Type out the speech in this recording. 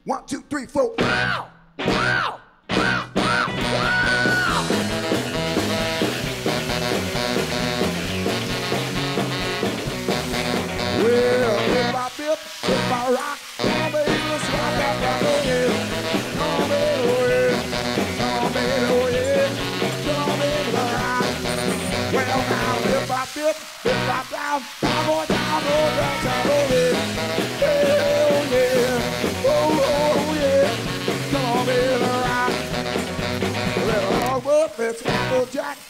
1, 2, 3, 4. Wow! Wow! Well, if I dip, if I rock, come baby, let's rock that rock, oh yeah. Come baby, oh yeah. Come baby, oh yeah. Come baby, rock. Well, now, if I dip, if I down, I'm going down, oh downtown, oh yeah. Hey, oh yeah. Oh yeah. Come on, baby, rock. Well, let's rock the jack.